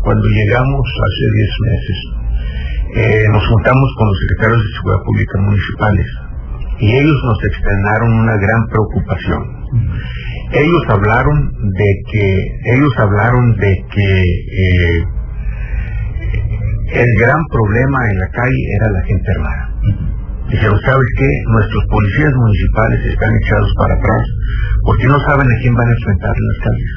cuando llegamos hace 10 meses, nos juntamos con los secretarios de Seguridad Pública municipales y ellos nos externaron una gran preocupación. Ellos hablaron de que el gran problema en la calle era la gente armada. Dijeron, ¿sabes qué? Nuestros policías municipales están echados para atrás porque no saben a quién van a enfrentar en las calles.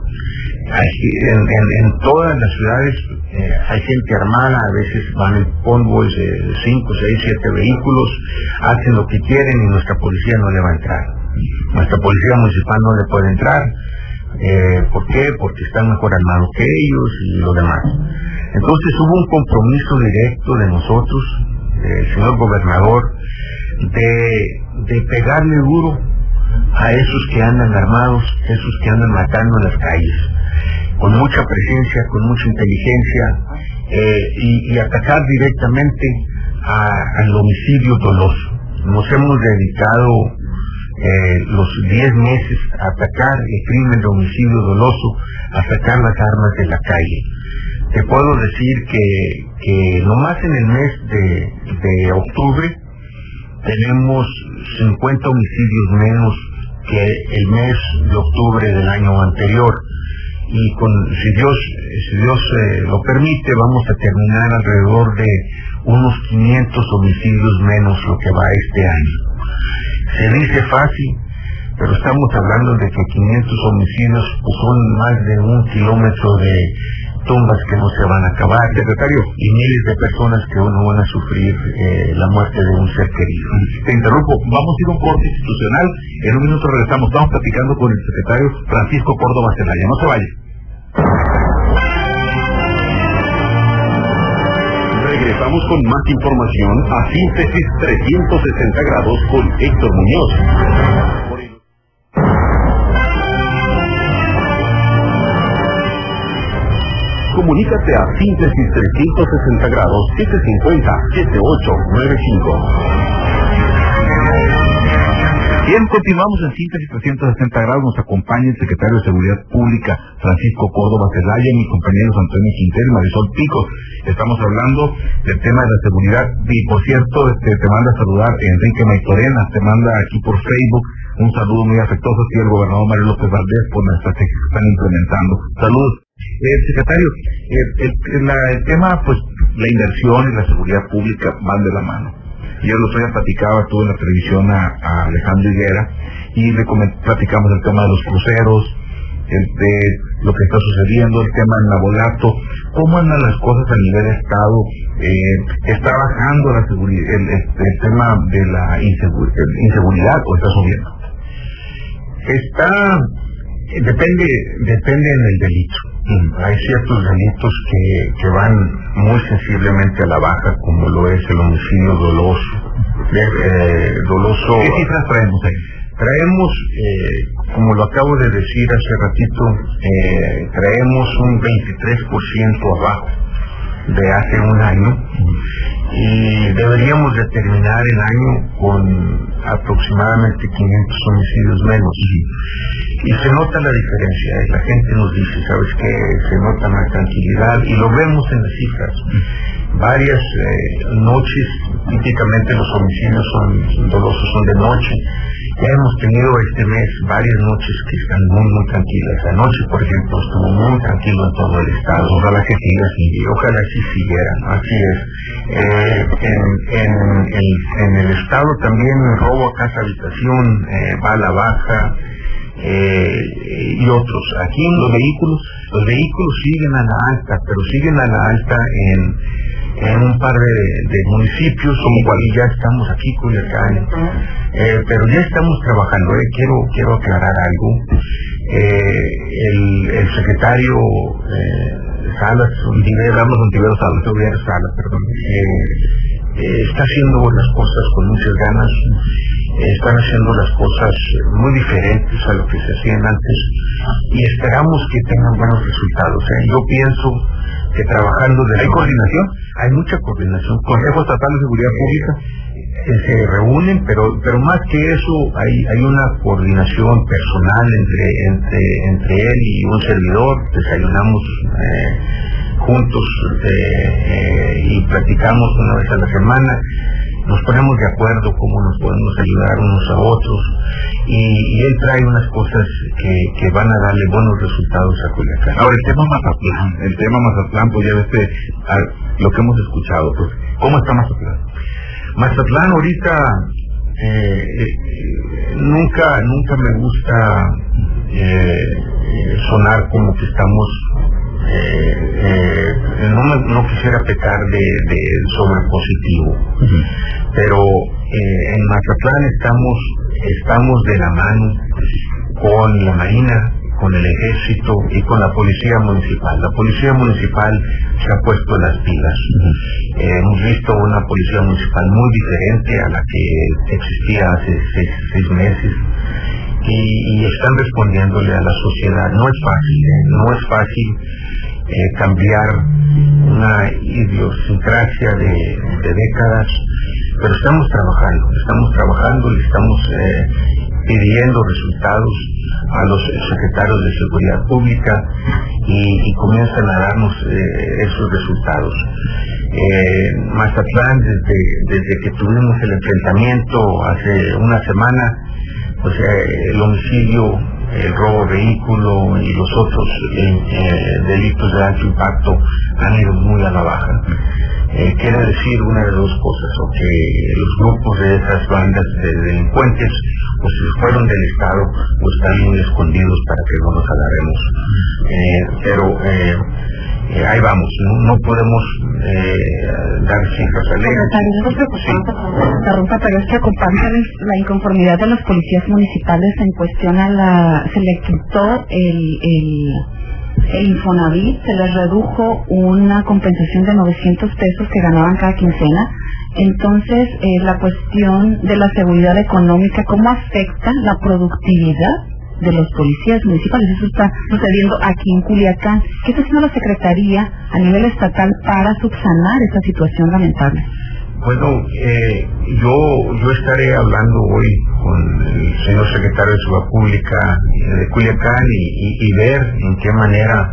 En todas las ciudades hay gente armada, a veces van en convoys de 5, 6, 7 vehículos, hacen lo que quieren y nuestra policía no le va a entrar. Nuestra policía municipal no le puede entrar. ¿Por qué? Porque están mejor armados que ellos y lo demás. Entonces hubo un compromiso directo de nosotros, del señor gobernador, de pegarle duro a esos que andan armados, esos que andan matando en las calles, con mucha presencia, con mucha inteligencia, y atacar directamente al homicidio doloso. Nos hemos dedicado los 10 meses a atacar el crimen de homicidio doloso, a sacar las armas de la calle. Te puedo decir que nomás en el mes de octubre tenemos 50 homicidios menos que el mes de octubre del año anterior, y si Dios lo permite, vamos a terminar alrededor de unos 500 homicidios menos lo que va este año. Se dice fácil, pero estamos hablando de que 500 homicidios pues son más de 1 kilómetro de tumbas que no se van a acabar, secretario, y miles de personas que no van a sufrir la muerte de un ser querido. Te interrumpo, vamos a ir a un corte institucional, en un minuto regresamos, estamos platicando con el secretario Francisco Córdoba Celaya, no se vaya. Regresamos con más información a Síntesis 360 grados con Héctor Muñoz. Comunícate a Síntesis 360 grados 750-7895. Bien, continuamos en Síntesis 360 grados. Nos acompaña el secretario de Seguridad Pública, Francisco Córdoba Celaya, y mis compañeros Antonio Quintero y Marisol Pico. Estamos hablando del tema de la seguridad. Y por cierto, te manda a saludar Enrique Maitorena, te manda aquí por Facebook un saludo muy afectuoso aquí al gobernador Mario López Valdés por la estrategia que están implementando. Saludos. Secretario, el tema, pues, la inversión y la seguridad pública van de la mano. Yo el otro día platicaba, estuve en la televisión a Alejandro Higuera y le platicamos el tema de los cruceros, de lo que está sucediendo, el tema del Nabolato, cómo andan las cosas a nivel de Estado. ¿Está bajando la seguridad, el tema de la inseguridad o está subiendo? Depende del delito. Hay ciertos delitos que van muy sensiblemente a la baja, como lo es el homicidio doloso. ¿Qué cifras traemos ahí? Traemos, como lo acabo de decir hace ratito, traemos un 23% abajo de hace un año, y deberíamos de terminar el año con aproximadamente 500 homicidios menos. Y se nota la diferencia, la gente nos dice, ¿sabes qué? Se nota más tranquilidad, y lo vemos en las cifras. Varias noches, típicamente los homicidios dolosos son de noche. Ya hemos tenido este mes varias noches que están muy, muy tranquilas. Anoche, por ejemplo, estuvo muy tranquilo en todo el estado. Ojalá que siga así, ojalá que siguiera, así es. En el estado también robo a casa habitación va a la baja, y otros. Aquí los vehículos siguen a la alta, pero siguen a la alta en un par de municipios, y ya estamos aquí, Culiacán, pero ya estamos trabajando. Quiero aclarar algo. El secretario Salas, Ontiveros Salas, está haciendo las cosas con muchas ganas. Están haciendo las cosas muy diferentes a lo que se hacían antes, y esperamos que tengan buenos resultados. Yo pienso que trabajando ¿Hay coordinación? Hay mucha coordinación. ¿Consejo Estatal de Seguridad Pública? Se reúnen, pero más que eso hay una coordinación personal entre él y un servidor. Desayunamos juntos y platicamos una vez a la semana, nos ponemos de acuerdo cómo nos podemos ayudar unos a otros, y él trae unas cosas que van a darle buenos resultados a Culiacán. Ahora, el tema Mazatlán, pues ya ves lo que hemos escuchado, pues, ¿cómo está Mazatlán? Mazatlán ahorita, nunca me gusta sonar como que estamos, no quisiera pecar de sobrepositivo, pero en Mazatlán estamos de la mano con la Marina, con el Ejército y con la Policía Municipal. La Policía Municipal se ha puesto las pilas. Hemos visto una Policía Municipal muy diferente a la que existía hace seis meses, y están respondiéndole a la sociedad. No es fácil cambiar una idiosincrasia de décadas, pero estamos trabajando y estamos pidiendo resultados a los secretarios de Seguridad Pública, y comienzan a darnos esos resultados. Mazatlán, desde que tuvimos el enfrentamiento hace una semana, pues el homicidio, el robo de vehículo y los otros delitos de alto impacto han ido muy a la baja. Quiere decir una de dos cosas: o que los grupos de esas bandas de delincuentes pues fueron del Estado o están muy escondidos para que no nos agarremos. Pero ahí vamos, no podemos dar cifras alegres. Pero es que acompaña la inconformidad de los policías municipales en cuestión se le quitó el Infonavit, se les redujo una compensación de 900 pesos que ganaban cada quincena. Entonces, la cuestión de la seguridad económica, ¿cómo afecta la productividad de los policías municipales? Eso está sucediendo aquí en Culiacán. ¿Qué está haciendo la Secretaría a nivel estatal para subsanar esta situación lamentable? Bueno, yo estaré hablando hoy con el señor secretario de Seguridad Pública de Culiacán y ver en qué manera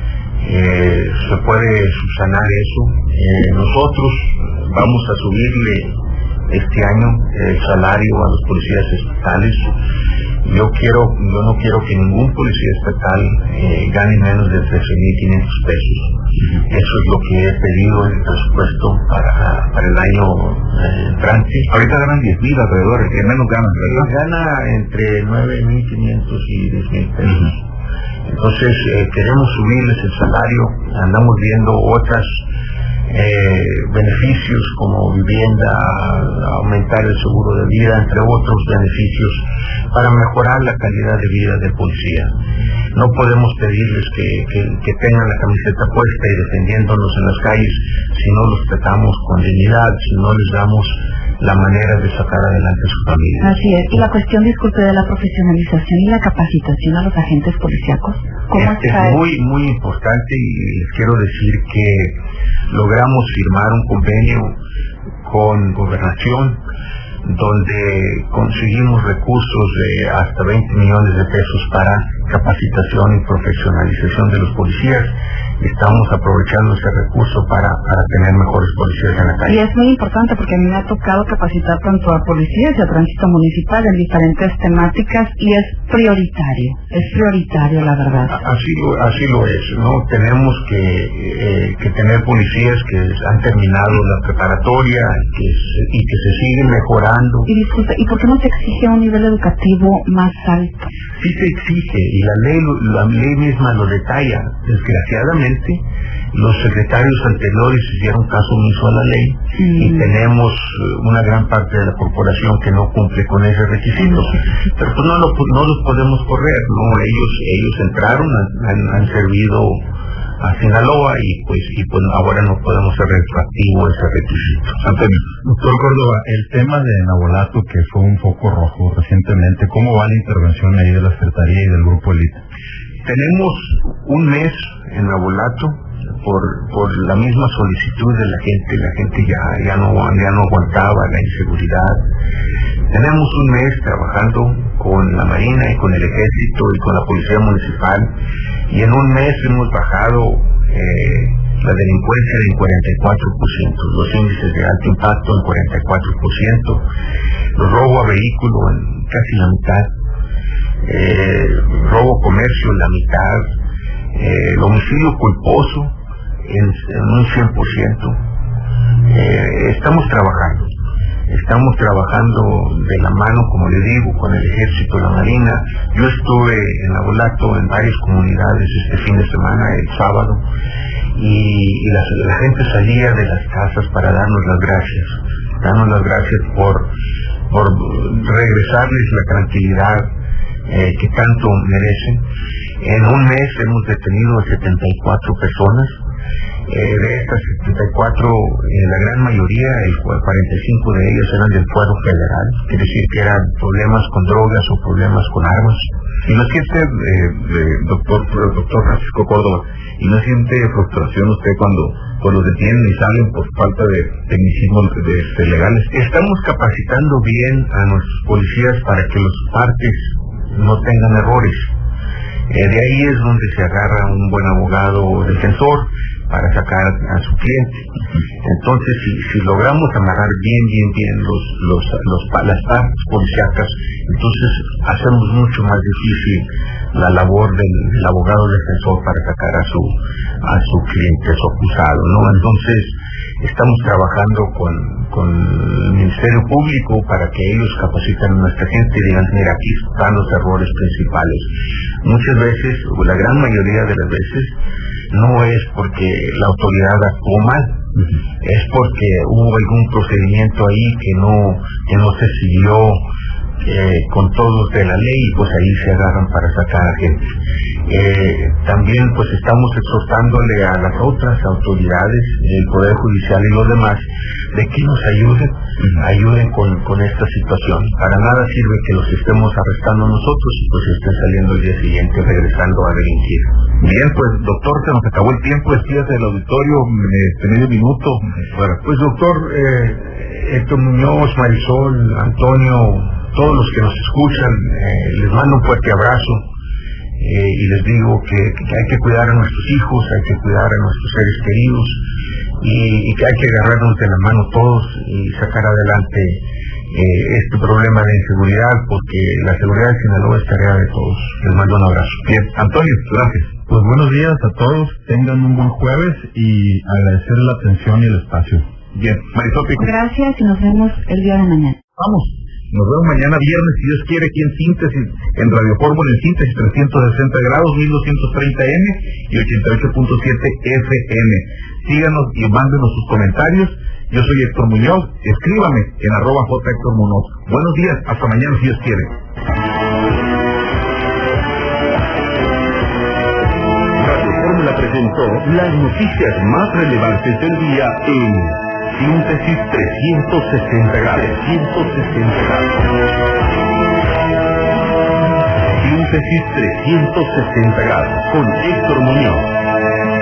se puede subsanar eso. Nosotros vamos a subirle este año el salario a los policías estatales. Yo no quiero que ningún policía estatal gane menos de 13,500 pesos. Eso es lo que he pedido en el presupuesto para el año entrante. Ahorita ganan 10,000 alrededor, el que menos gana, ¿verdad? Gana entre 9,500 y 10,000 pesos. Entonces queremos subirles el salario. Andamos viendo otras beneficios como vivienda, aumentar el seguro de vida, entre otros beneficios, para mejorar la calidad de vida del policía. No podemos pedirles que tengan la camiseta puesta y defendiéndonos en las calles si no los tratamos con dignidad, si no les damos la manera de sacar adelante a su familia. Así es. Y la cuestión, disculpe, de la profesionalización y la capacitación a los agentes policíacos, ¿cómo está? Es muy importante, y les quiero decir que logramos firmar un convenio con Gobernación, donde conseguimos recursos de hasta 20 millones de pesos para capacitación y profesionalización de los policías. Estamos aprovechando ese recurso para tener mejores policías en la calle. Y es muy importante porque a mí me ha tocado capacitar tanto a policías y a tránsito municipal en diferentes temáticas, y es prioritario la verdad. Así lo es, ¿no? Tenemos que tener policías que han terminado la preparatoria y que se siguen mejorando. Y disculpe, ¿y por qué no se exige un nivel educativo más alto? Sí se exige, y la ley misma lo detalla. Desgraciadamente, los secretarios anteriores hicieron caso omiso a la ley, y tenemos una gran parte de la corporación que no cumple con ese requisito. Pero pues no los podemos correr, ¿no? Ellos entraron, han servido a Sinaloa, y pues ahora no podemos ser retroactivo ese requisito. Antonio. Doctor Córdoba, el tema de Nabolato, que fue un foco rojo recientemente, ¿cómo va la intervención ahí de la Secretaría y del Grupo Elite? Tenemos un mes en Nabolato por la misma solicitud de la gente ya no aguantaba la inseguridad. Tenemos un mes trabajando con la Marina y con el Ejército y con la Policía Municipal, y en un mes hemos bajado La delincuencia en 44%, los índices de alto impacto en 44%, el robo a vehículo en casi la mitad, robo comercio en la mitad, el homicidio culposo en un 100%. Estamos trabajando de la mano, como le digo, con el Ejército y la Marina. Yo estuve en Navolato en varias comunidades este fin de semana, el sábado, y la gente salía de las casas para darnos las gracias por regresarles la tranquilidad que tanto merecen. En un mes hemos detenido a 74 personas. De estas 74, la gran mayoría, el 45 de ellos eran del fuero federal, quiere decir que eran problemas con drogas o problemas con armas. ¿Y no siente, doctor Francisco Córdoba, y no siente frustración usted cuando detienen y salen por falta de tecnicismos legales? Estamos capacitando bien a nuestros policías para que los partes no tengan errores. De ahí es donde se agarra un buen abogado o defensor para sacar a su cliente. Entonces, si logramos amarrar bien las partes policíacas, entonces hacemos mucho más difícil la labor del abogado defensor para sacar a su cliente, a su acusado, ¿no? Entonces, estamos trabajando con el Ministerio Público para que ellos capaciten a nuestra gente y digan, mira, aquí están los errores principales. Muchas veces, o la gran mayoría de las veces, no es porque la autoridad actuó mal, es porque hubo algún procedimiento ahí que no se siguió con todos de la ley, pues ahí se agarran para sacar a gente. También pues estamos exhortándole a las otras autoridades, el Poder Judicial y los demás, de que nos ayuden con esta situación. Para nada sirve que los estemos arrestando nosotros y pues estén saliendo el día siguiente regresando a delinquir. Bien, pues doctor, se nos acabó el tiempo, despídase del auditorio, medio minuto. Pues doctor, Héctor Muñoz, Marisol, Antonio, todos los que nos escuchan, les mando un fuerte abrazo y les digo que hay que cuidar a nuestros hijos, hay que cuidar a nuestros seres queridos y que hay que agarrarnos de la mano todos y sacar adelante este problema de inseguridad, porque la seguridad de Sinaloa es tarea de todos. Les mando un abrazo. Bien, Antonio, gracias. Pues buenos días a todos, tengan un buen jueves y agradecer la atención y el espacio. Bien, Marisol Pico. Gracias y nos vemos el día de mañana. Vamos. Nos vemos mañana viernes, si Dios quiere, aquí en Síntesis, en Radio Fórmula, en Síntesis 360 grados, 1230M y 88.7 FM. Síganos y mándenos sus comentarios. Yo soy Héctor Muñoz, escríbame en @JHéctorMuñoz. Buenos días, hasta mañana si Dios quiere. Radio Fórmula presentó las noticias más relevantes del día en Síntesis 360 grados. Síntesis 360 grados con Héctor Muñoz.